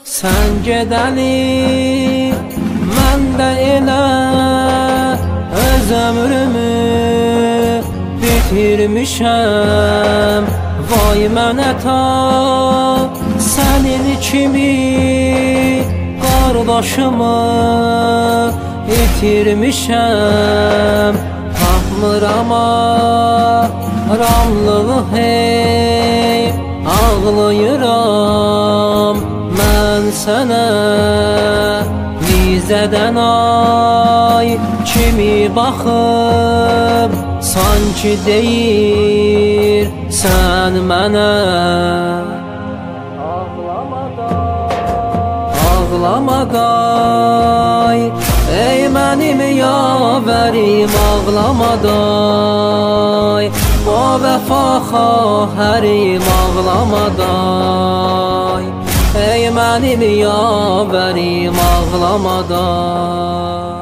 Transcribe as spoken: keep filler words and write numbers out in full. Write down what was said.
Sən gedəli mən də elə öz ömrümü bitirmişəm. Vay mənə ta sənin kimi qardaşımı itirmişəm. Tapmıram aramlığı hey, ağlayıram mən sənə. Nizədən ay kimi baxıb sanki deyir sən mənə. Ağlama day, ey mənim yavərim, ağlama day. O vəfa xahərim, ağlama day. Ey mənim yavərim, ağlama day.